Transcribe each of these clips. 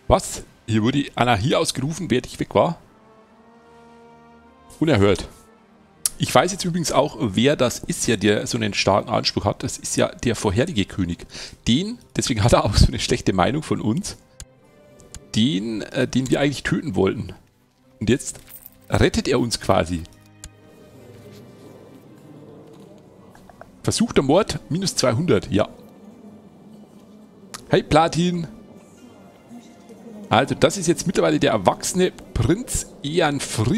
Was? Hier wurde Anarchie ausgerufen, während ich weg war? Unerhört. Ich weiß jetzt übrigens auch, wer das ist, ja, der so einen starken Anspruch hat. Das ist ja der vorherige König. Deswegen hat er auch so eine schlechte Meinung von uns. Den wir eigentlich töten wollten. Und jetzt rettet er uns quasi. Versuchter Mord, minus 200, ja. Hey Platin. Also das ist jetzt mittlerweile der erwachsene Prinz Eanfried.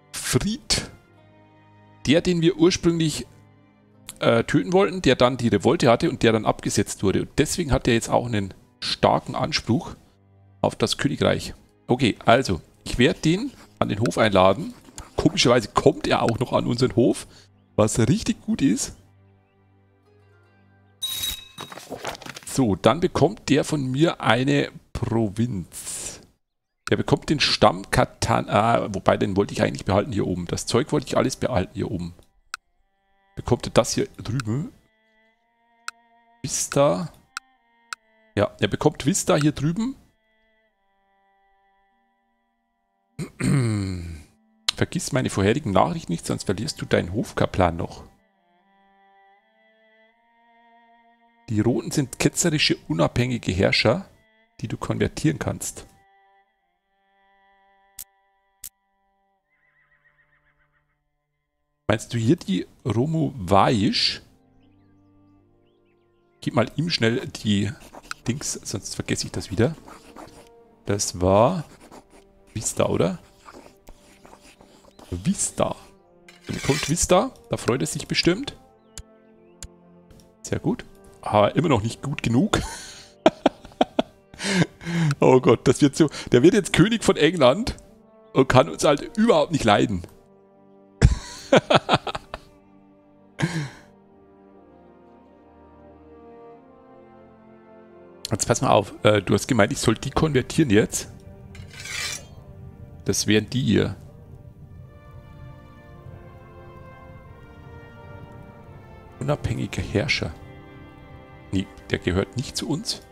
Der, den wir ursprünglich töten wollten, der dann die Revolte hatte und der dann abgesetzt wurde. Und deswegen hat er jetzt auch einen starken Anspruch auf das Königreich. Okay, also, ich werde den an den Hof einladen. Komischerweise kommt er auch noch an unseren Hof, was richtig gut ist. So, dann bekommt der von mir eine Provinz. Der bekommt den Stamm Katan, wobei den wollte ich eigentlich behalten hier oben. Das Zeug wollte ich alles behalten hier oben. Bekommt er das hier drüben? Vista. Ja, er bekommt Vista hier drüben. Vergiss meine vorherigen Nachrichten nicht, sonst verlierst du deinen Hofkaplan noch. Die Roten sind ketzerische, unabhängige Herrscher, die du konvertieren kannst. Meinst du hier die Romovaisch? Gib mal ihm schnell die Dings, sonst vergesse ich das wieder. Das war Vista, oder? Vista. Dann kommt Vista, da freut es sich bestimmt. Sehr gut. Aber immer noch nicht gut genug. Oh Gott, das wird so. Der wird jetzt König von England und kann uns halt überhaupt nicht leiden. Jetzt pass mal auf. Du hast gemeint, ich soll die konvertieren jetzt. Das wären die hier. Unabhängiger Herrscher. Nee, der gehört nicht zu uns.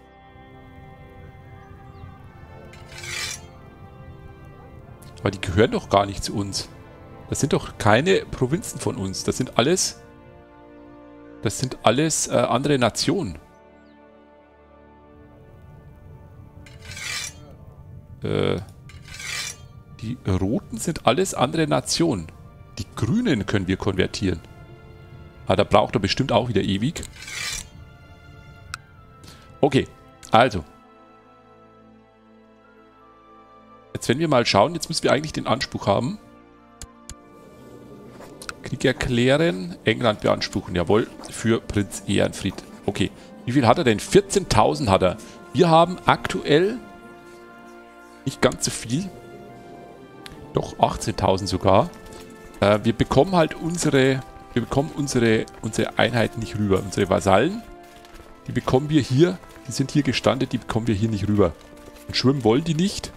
Aber die gehören doch gar nicht zu uns. Das sind doch keine Provinzen von uns. Das sind alles andere Nationen. Die Roten sind alles andere Nationen. Die Grünen können wir konvertieren. Ah, da braucht er bestimmt auch wieder ewig. Okay, also. Jetzt wenn wir mal schauen, jetzt müssen wir eigentlich den Anspruch haben. Krieg erklären, England beanspruchen, jawohl, für Prinz Eanfried. Okay, wie viel hat er denn? 14.000 hat er. Wir haben aktuell nicht ganz so viel. Doch 18.000 sogar. Wir bekommen halt unsere Einheiten nicht rüber. Unsere Vasallen, die bekommen wir hier, die sind hier gestandet, die bekommen wir hier nicht rüber. Und schwimmen wollen die nicht.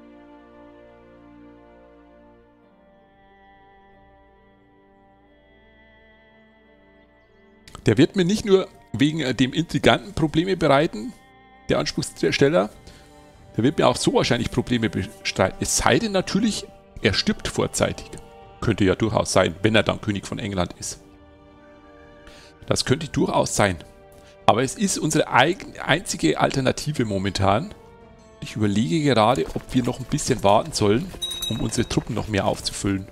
Der wird mir nicht nur wegen dem Intriganten Probleme bereiten, der Anspruchssteller, der wird mir auch so wahrscheinlich Probleme bestreiten. Es sei denn natürlich, er stirbt vorzeitig. Könnte ja durchaus sein, wenn er dann König von England ist. Das könnte durchaus sein. Aber es ist unsere einzige Alternative momentan. Ich überlege gerade, ob wir noch ein bisschen warten sollen, um unsere Truppen noch mehr aufzufüllen.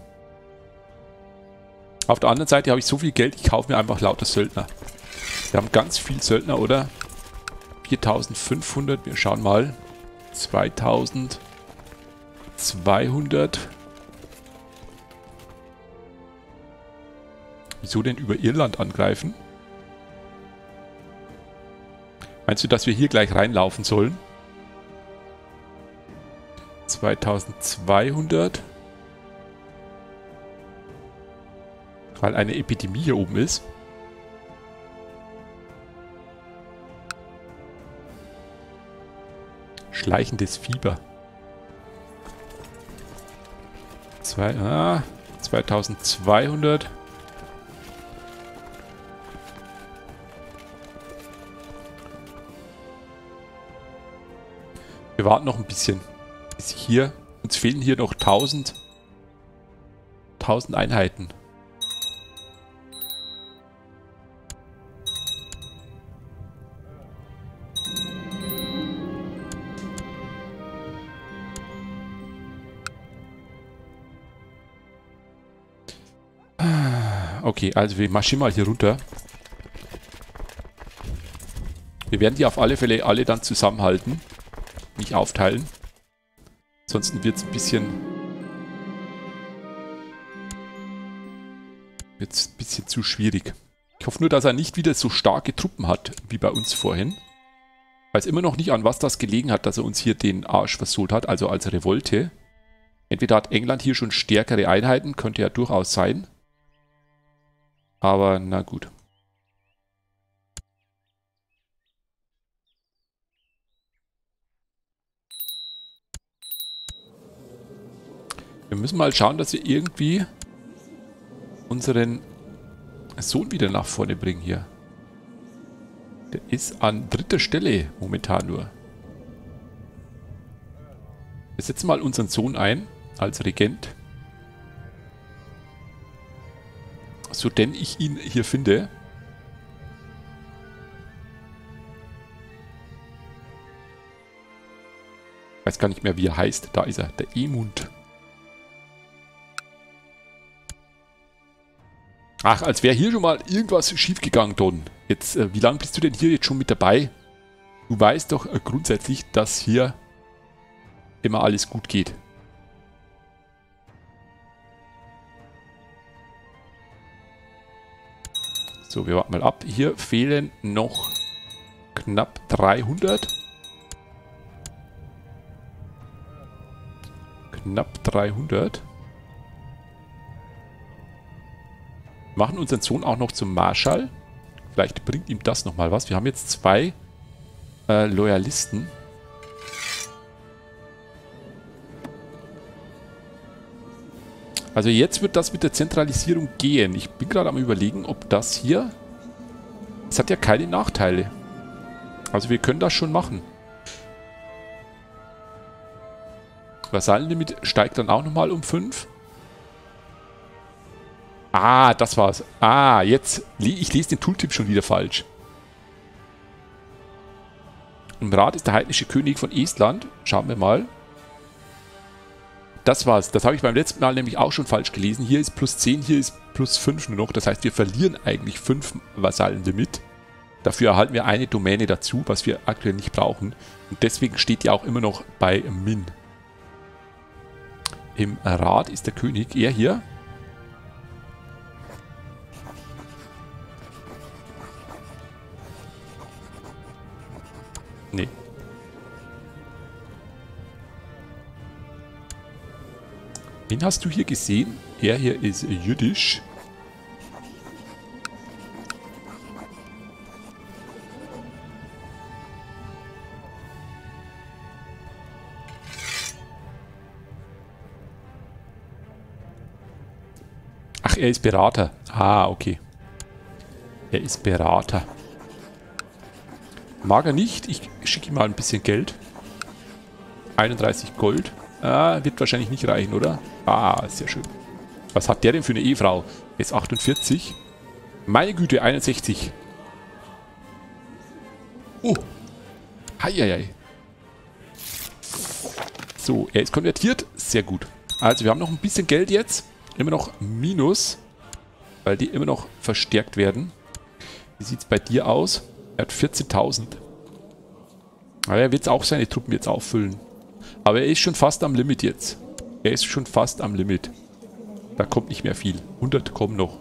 Auf der anderen Seite habe ich so viel Geld, ich kaufe mir einfach lauter Söldner. Wir haben ganz viel Söldner, oder? 4.500, wir schauen mal. 2.200. Wieso denn über Irland angreifen? Meinst du, dass wir hier gleich reinlaufen sollen? 2.200. Weil eine Epidemie hier oben ist. Schleichendes Fieber. 2200. Wir warten noch ein bisschen. Bis hier. Uns fehlen hier noch 1000 Einheiten. Okay, also wir marschieren mal hier runter. Wir werden die auf alle Fälle alle dann zusammenhalten. Nicht aufteilen. Ansonsten wird es ein bisschen zu schwierig. Ich hoffe nur, dass er nicht wieder so starke Truppen hat, wie bei uns vorhin. Ich weiß immer noch nicht, an was das gelegen hat, dass er uns hier den Arsch versohlt hat, also als Revolte. Entweder hat England hier schon stärkere Einheiten, könnte ja durchaus sein. Aber na gut. Wir müssen mal schauen, dass wir irgendwie unseren Sohn wieder nach vorne bringen hier. Der ist an 3. Stelle momentan nur. Wir setzen mal unseren Sohn ein als Regent. So denn ich ihn hier finde. Ich weiß gar nicht mehr, wie er heißt. Da ist er, der Emund. Ach, als wäre hier schon mal irgendwas schiefgegangen, Don. Jetzt, wie lange bist du denn hier jetzt schon mit dabei? Du weißt doch grundsätzlich, dass hier immer alles gut geht. So, wir warten mal ab. Hier fehlen noch knapp 300. Knapp 300. Machen unseren Sohn auch noch zum Marschall. Vielleicht bringt ihm das nochmal was. Wir haben jetzt 2 Loyalisten. Also jetzt wird das mit der Zentralisierung gehen. Ich bin gerade am Überlegen, ob das hier... Es hat ja keine Nachteile. Also wir können das schon machen. Vasallenlimit steigt dann auch nochmal um 5. Ah, das war's. Ah, jetzt... Ich lese den Tooltip schon wieder falsch. Im Rat ist der heidnische König von Estland. Schauen wir mal. Das war's. Das habe ich beim letzten Mal nämlich auch schon falsch gelesen. Hier ist plus 10, hier ist plus 5 nur noch. Das heißt, wir verlieren eigentlich 5 Vasallenlimit. Dafür erhalten wir eine Domäne dazu, was wir aktuell nicht brauchen. Und deswegen steht die auch immer noch bei Min. Im Rat ist der König, er hier. Nee. Wen hast du hier gesehen? Er hier ist jüdisch. Ach, er ist Berater. Ah, okay. Er ist Berater. Mag er nicht. Ich schicke ihm mal ein bisschen Geld. 31 Gold. Ah, wird wahrscheinlich nicht reichen, oder? Ah, sehr schön. Was hat der denn für eine Ehefrau? Jetzt 48. Meine Güte, 61. Oh. Heieiei. So, er ist konvertiert. Sehr gut. Also, wir haben noch ein bisschen Geld jetzt. Immer noch Minus. Weil die immer noch verstärkt werden. Wie sieht es bei dir aus? Er hat 14.000. Aber er wird auch seine Truppen jetzt auffüllen. Aber er ist schon fast am Limit jetzt. Er ist schon fast am Limit. Da kommt nicht mehr viel. 100 kommen noch.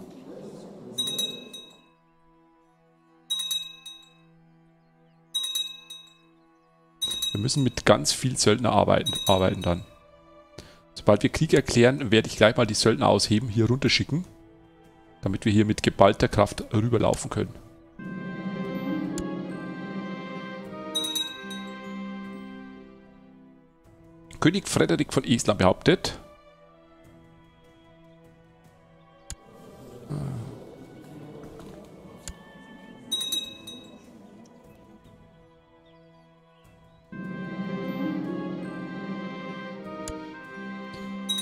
Wir müssen mit ganz viel Söldner arbeiten dann. Sobald wir Krieg erklären, werde ich gleich mal die Söldner ausheben, hier runterschicken. Damit wir hier mit geballter Kraft rüberlaufen können. König Frederik von Estland behauptet.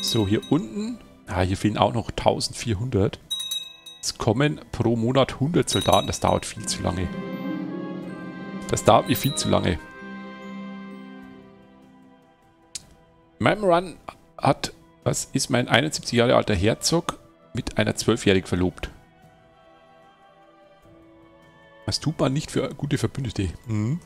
So, hier unten. Ah, hier fehlen auch noch 1400. Es kommen pro Monat 100 Soldaten. Das dauert viel zu lange. Das dauert mir viel zu lange. In meinem Run ist mein 71 Jahre alter Herzog mit einer 12-Jährigen verlobt. Das tut man nicht für gute Verbündete. Mhm.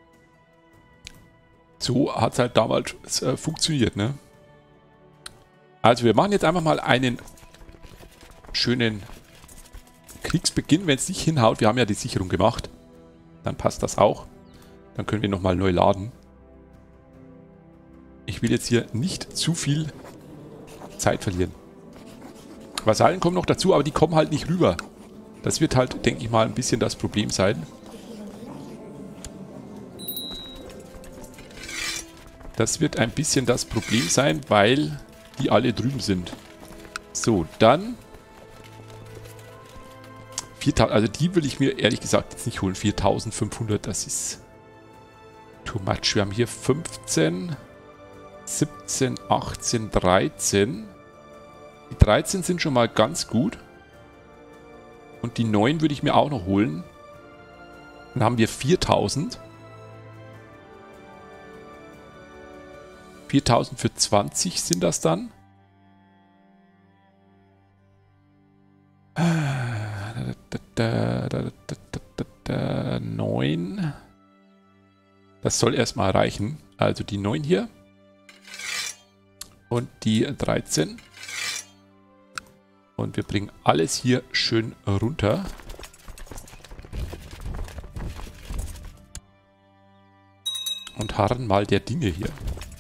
So hat es halt damals funktioniert, ne? Also wir machen jetzt einfach mal einen schönen Kriegsbeginn, wenn es nicht hinhaut. Wir haben ja die Sicherung gemacht. Dann passt das auch. Dann können wir nochmal neu laden. Ich will jetzt hier nicht zu viel Zeit verlieren. Vasallen kommen noch dazu, aber die kommen halt nicht rüber. Das wird halt, denke ich mal, ein bisschen das Problem sein. Das wird ein bisschen das Problem sein, weil die alle drüben sind. So, dann 4.000, also die will ich mir ehrlich gesagt jetzt nicht holen. 4.500, das ist too much. Wir haben hier 15, 17, 18, 13. Die 13 sind schon mal ganz gut. Und die 9 würde ich mir auch noch holen. Dann haben wir 4.000. 4.000 für 20 sind das dann. 9. Das soll erstmal reichen. Also die 9 hier. Und die 13. Und wir bringen alles hier schön runter. Und harren mal der Dinge hier.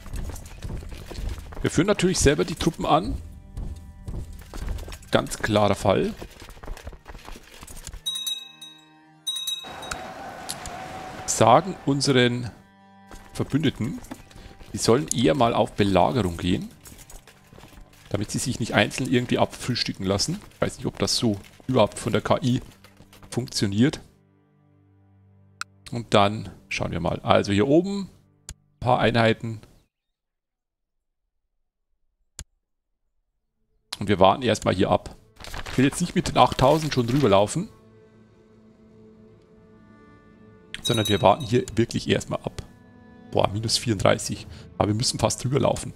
Wir führen natürlich selber die Truppen an. Ganz klarer Fall. Sagen unseren Verbündeten, die sollen eher mal auf Belagerung gehen. Damit sie sich nicht einzeln irgendwie abfrühstücken lassen. Ich weiß nicht, ob das so überhaupt von der KI funktioniert. Und dann schauen wir mal. Also hier oben ein paar Einheiten. Und wir warten erstmal hier ab. Ich will jetzt nicht mit den 8000 schon drüber laufen. Sondern wir warten hier wirklich erstmal ab. Boah, minus 34. Aber wir müssen fast drüber laufen.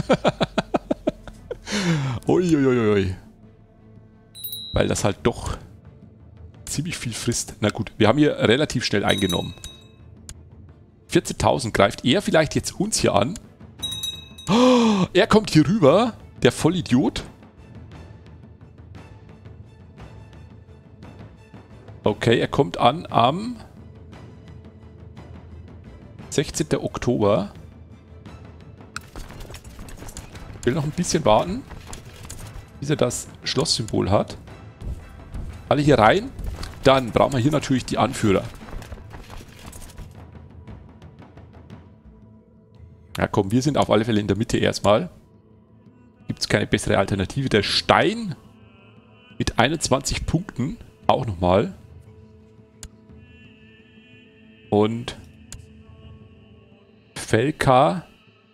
Uiuiui. Weil das halt doch ziemlich viel frisst. Na gut, wir haben hier relativ schnell eingenommen. 14.000 greift er vielleicht jetzt uns hier an. Oh, er kommt hier rüber. Der Vollidiot. Okay, er kommt an am 16. Oktober. Ich will noch ein bisschen warten, bis er das Schlosssymbol hat. Alle hier rein. Dann brauchen wir hier natürlich die Anführer. Ja komm, wir sind auf alle Fälle in der Mitte erstmal. Gibt es keine bessere Alternative. Der Stein mit 21 Punkten. Auch nochmal. Und Felka.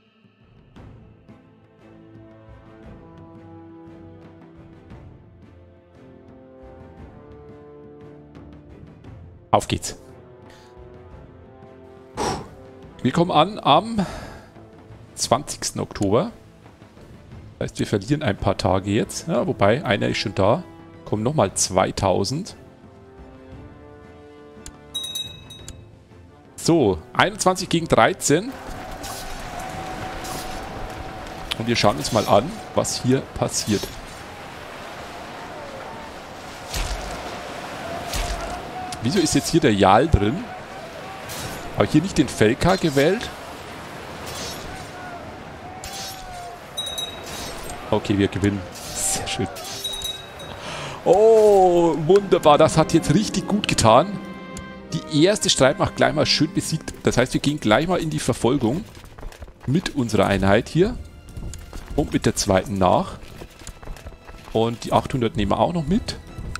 Auf geht's. Wir kommen an am 20. Oktober. Das heißt, wir verlieren ein paar Tage jetzt. Ja, wobei, einer ist schon da. Kommen nochmal 2000. So, 21 gegen 13. Und wir schauen uns mal an, was hier passiert. Wieso ist jetzt hier der Jarl drin? Habe ich hier nicht den Felka gewählt? Okay, wir gewinnen. Sehr schön. Oh, wunderbar. Das hat jetzt richtig gut getan. Die erste Streitmacht gleich mal schön besiegt. Das heißt, wir gehen gleich mal in die Verfolgung mit unserer Einheit hier. Und mit der zweiten nach. Und die 800 nehmen wir auch noch mit.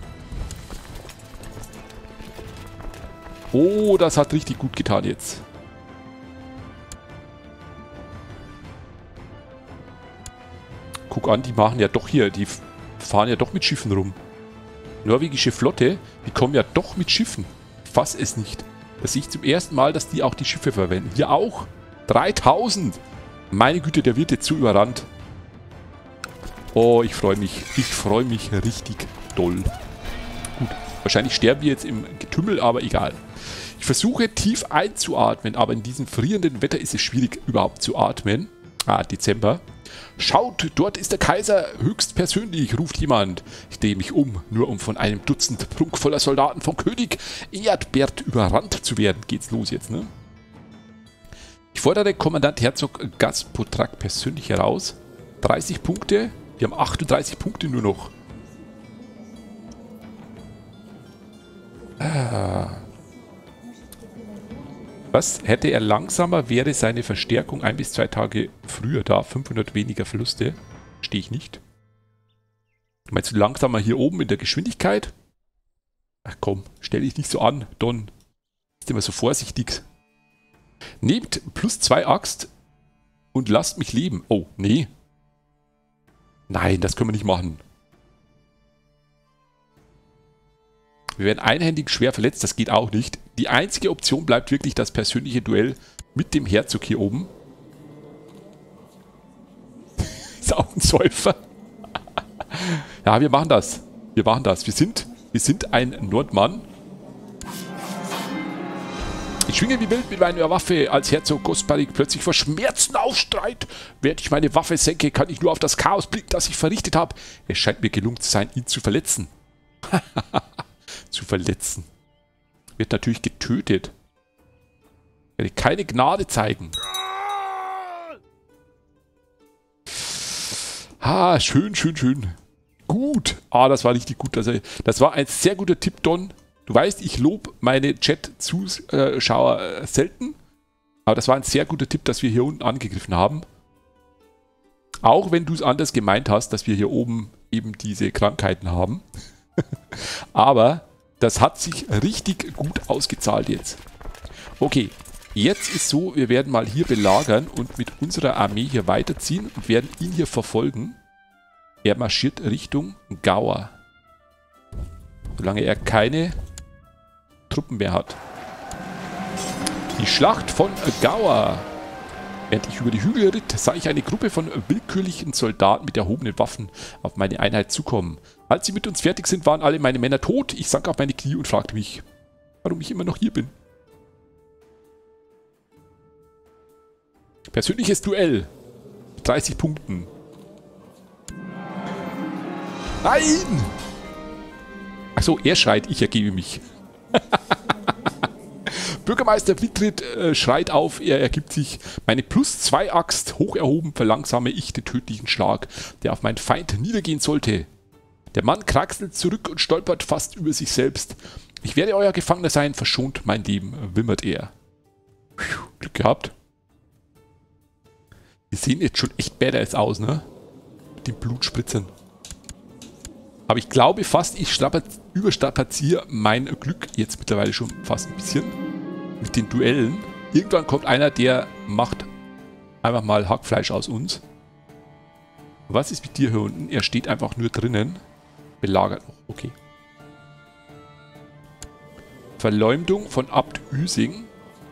Oh, das hat richtig gut getan jetzt. Guck an, die machen ja doch hier, die fahren ja doch mit Schiffen rum. Norwegische Flotte, die kommen ja doch mit Schiffen. Fass es nicht. Das sehe ich zum ersten Mal, dass die auch die Schiffe verwenden. Hier auch. 3000. Meine Güte, der wird jetzt so überrannt. Oh, ich freue mich. Ich freue mich richtig doll. Gut, wahrscheinlich sterben wir jetzt im Getümmel, aber egal. Ich versuche tief einzuatmen, aber in diesem frierenden Wetter ist es schwierig überhaupt zu atmen. Ah, Dezember. Schaut, dort ist der Kaiser höchstpersönlich, ruft jemand. Ich drehe mich um, nur um von einem Dutzend prunkvoller Soldaten vom König Eadbert überrannt zu werden. Geht's los jetzt, ne? Ich fordere Kommandant Herzog Gaspotrak persönlich heraus. 30 Punkte. Wir haben 38 Punkte nur noch. Was? Hätte er langsamer, wäre seine Verstärkung 1 bis 2 Tage früher da. 500 weniger Verluste. Stehe ich nicht. Meinst du langsamer hier oben in der Geschwindigkeit? Ach komm, stell dich nicht so an, Don. Ist immer so vorsichtig. Nehmt +2 Axt und lasst mich leben. Oh, nee. Nein, das können wir nicht machen. Wir werden einhändig schwer verletzt, das geht auch nicht. Die einzige Option bleibt wirklich das persönliche Duell mit dem Herzog hier oben. Ist auch ein Säufer. Ja, wir machen das. Wir machen das. Wir sind ein Nordmann. Ich schwinge wie wild mit meiner Waffe, als Herzog Gosparik plötzlich vor Schmerzen aufstreit. Während ich meine Waffe senke, kann ich nur auf das Chaos blicken, das ich verrichtet habe. Es scheint mir gelungen zu sein, ihn zu verletzen. Zu verletzen. Wird natürlich getötet. Ich werde keine Gnade zeigen. Ah, schön, schön, schön. Gut. Ah, das war richtig gut. Das war ein sehr guter Tipp, Don. Du weißt, ich lobe meine Chat-Zuschauer selten. Aber das war ein sehr guter Tipp, dass wir hier unten angegriffen haben. Auch wenn du es anders gemeint hast, dass wir hier oben eben diese Krankheiten haben. Aber das hat sich richtig gut ausgezahlt jetzt. Okay, jetzt ist so, wir werden mal hier belagern und mit unserer Armee hier weiterziehen und werden ihn hier verfolgen. Er marschiert Richtung Gauer. Solange er keine Truppen mehr hat. Die Schlacht von Gauer. Während ich über die Hügel ritt, sah ich eine Gruppe von willkürlichen Soldaten mit erhobenen Waffen auf meine Einheit zukommen. Als sie mit uns fertig sind, waren alle meine Männer tot. Ich sank auf meine Knie und fragte mich, warum ich immer noch hier bin. Persönliches Duell. 30 Punkten. Nein! Achso, er schreit, ich ergebe mich. Bürgermeister Witrit schreit auf, er ergibt sich. Meine +2 Axt hoch erhoben verlangsame ich den tödlichen Schlag, der auf meinen Feind niedergehen sollte. Der Mann kraxelt zurück und stolpert fast über sich selbst. Ich werde euer Gefangener sein, verschont mein Leben, wimmert er. Puh, Glück gehabt. Die sehen jetzt schon echt badass aus, ne? Mit den Blutspritzern. Aber ich glaube fast, ich überstrapaziere mein Glück jetzt mittlerweile schon fast ein bisschen. Mit den Duellen. Irgendwann kommt einer, der macht einfach mal Hackfleisch aus uns. Was ist mit dir hier unten? Er steht einfach nur drinnen. Belagert noch. Okay. Verleumdung von Abt Üsing.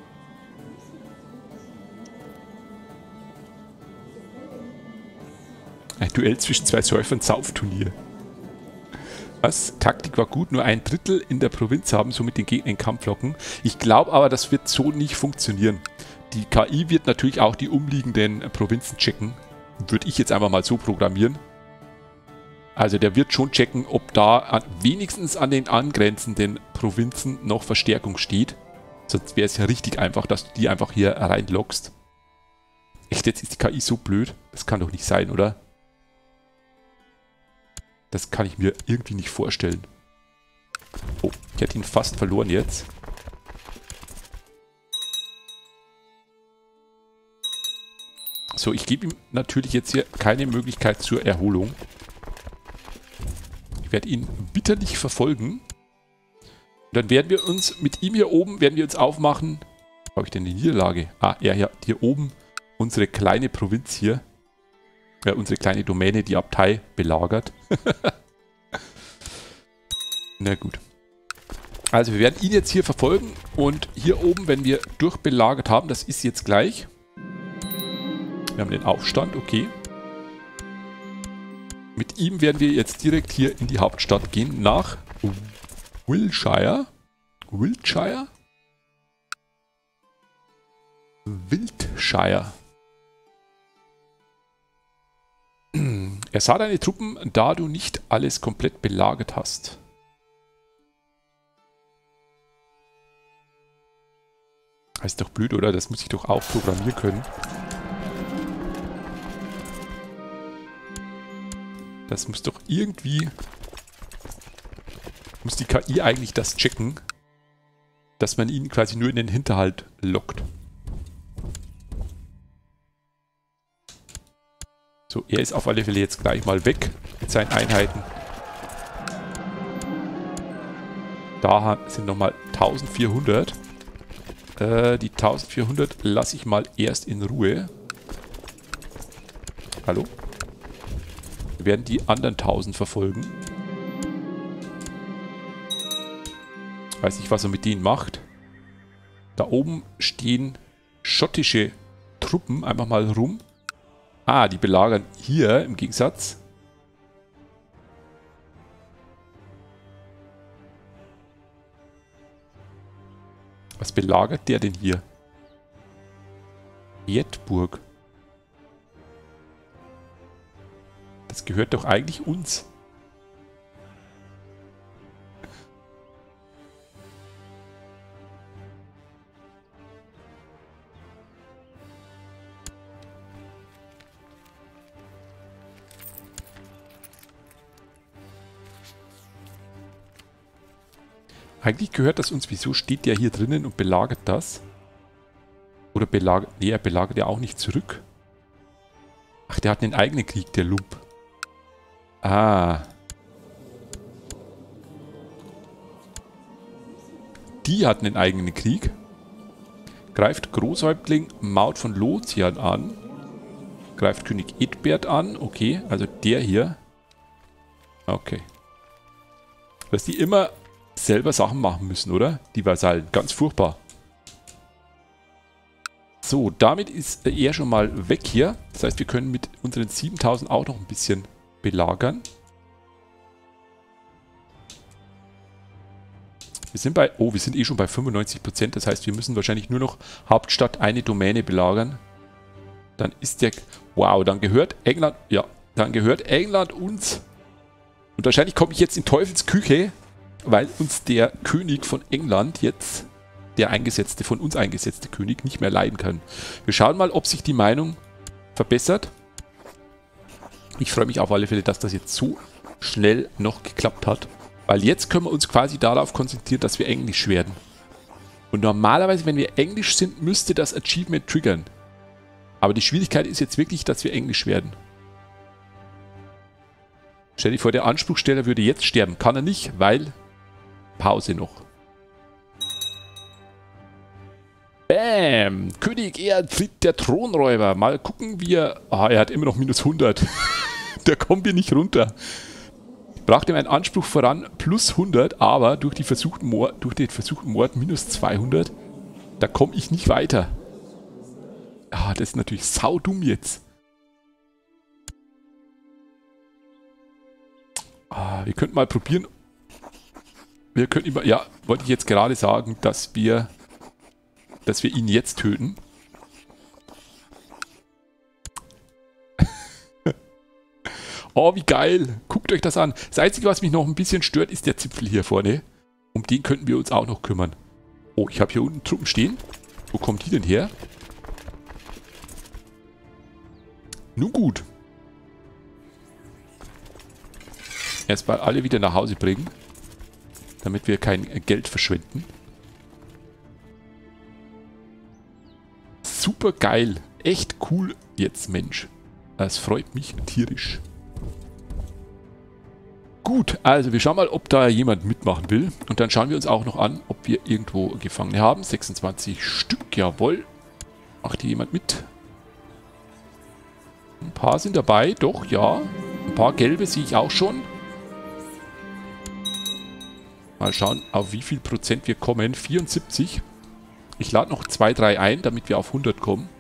Ein Duell zwischen zwei Säufern, Saufturnier. Was? Taktik war gut, nur 1/3 in der Provinz haben, somit den Gegner in Kampf locken. Ich glaube aber, das wird so nicht funktionieren. Die KI wird natürlich auch die umliegenden Provinzen checken. Würde ich jetzt einfach mal so programmieren. Also der wird schon checken, ob da wenigstens an den angrenzenden Provinzen noch Verstärkung steht. Sonst wäre es ja richtig einfach, dass du die einfach hier reinlockst. Echt, jetzt ist die KI so blöd? Das kann doch nicht sein, oder? Das kann ich mir irgendwie nicht vorstellen. Oh, ich hätte ihn fast verloren jetzt. So, ich gebe ihm natürlich jetzt hier keine Möglichkeit zur Erholung. Ich werde ihn bitterlich verfolgen. Und dann werden wir uns mit ihm hier oben, werden wir uns aufmachen. Wo habe ich denn die Niederlage? Ah, ja, hier oben unsere kleine Provinz hier unsere kleine Domäne, die Abtei, belagert. Na gut. Also wir werden ihn jetzt hier verfolgen und hier oben, wenn wir durchbelagert haben, das ist jetzt gleich. Wir haben den Aufstand, okay. Mit ihm werden wir jetzt direkt hier in die Hauptstadt gehen, nach Wiltshire. Wiltshire? Wiltshire. Er sah deine Truppen, da du nicht alles komplett belagert hast. Das ist doch blöd, oder? Das muss ich doch auch programmieren können. Das muss doch irgendwie... Muss die KI eigentlich das checken, dass man ihn quasi nur in den Hinterhalt lockt. So, er ist auf alle Fälle jetzt gleich mal weg mit seinen Einheiten. Da sind nochmal 1400. Die 1400 lasse ich mal erst in Ruhe. Hallo? Wir werden die anderen 1000 verfolgen. Weiß nicht, was er mit denen macht. Da oben stehen schottische Truppen einfach mal rum. Ah, die belagern hier im Gegensatz. Was belagert der denn hier? Jedburg. Das gehört doch eigentlich uns. Eigentlich gehört das uns. Wieso steht der hier drinnen und belagert das? Oder belagert... Nee, er belagert ja auch nicht zurück. Ach, der hat einen eigenen Krieg, der Lump. Ah. Die hatten einen eigenen Krieg. Greift Großhäuptling Maud von Lothian an. Greift König Edbert an. Okay, also der hier. Okay. Dass die immer selber Sachen machen müssen, oder? Die Vasallen. Ganz furchtbar. So, damit ist er schon mal weg hier. Das heißt, wir können mit unseren 7000 auch noch ein bisschen belagern. Wir sind bei... Oh, wir sind eh schon bei 95%. Das heißt, wir müssen wahrscheinlich nur noch Hauptstadt eine Domäne belagern. Dann ist der... Wow, dann gehört England... Ja, dann gehört England uns. Und wahrscheinlich komme ich jetzt in Teufels Küche, weil uns der König von England jetzt, der eingesetzte, von uns eingesetzte König, nicht mehr leiden kann. Wir schauen mal, ob sich die Meinung verbessert. Ich freue mich auf alle Fälle, dass das jetzt so schnell noch geklappt hat. Weil jetzt können wir uns quasi darauf konzentrieren, dass wir Englisch werden. Und normalerweise, wenn wir Englisch sind, müsste das Achievement triggern. Aber die Schwierigkeit ist jetzt wirklich, dass wir Englisch werden. Stell dir vor, der Anspruchsteller würde jetzt sterben. Kann er nicht, weil... Pause noch. Bam! König Eadfried, der Thronräuber. Mal gucken, wie er... Ah, er hat immer noch minus 100. Da kommen wir nicht runter. Ich brachte meinen Anspruch voran plus 100, aber durch den versuchten Mord minus 200. Da komme ich nicht weiter. Ah, das ist natürlich saudumm jetzt. Ah, wir könnten mal probieren. Wir könnten immer, ja, wollte ich jetzt gerade sagen, dass wir ihn jetzt töten. Oh, wie geil. Guckt euch das an. Das Einzige, was mich noch ein bisschen stört, ist der Zipfel hier vorne. Um den könnten wir uns auch noch kümmern. Oh, ich habe hier unten Truppen stehen. Wo kommt die denn her? Nun gut. Erstmal alle wieder nach Hause bringen, damit wir kein Geld verschwenden. Super geil. Echt cool jetzt, Mensch. Das freut mich tierisch. Gut, also wir schauen mal, ob da jemand mitmachen will. Und dann schauen wir uns auch noch an, ob wir irgendwo Gefangene haben. 26 Stück, jawohl. Macht hier jemand mit? paar sind dabei, doch, ja. Ein paar gelbe sehe ich auch schon. Mal schauen, auf wie viel Prozent wir kommen. 74. Ich lade noch 2, 3 ein, damit wir auf 100 kommen.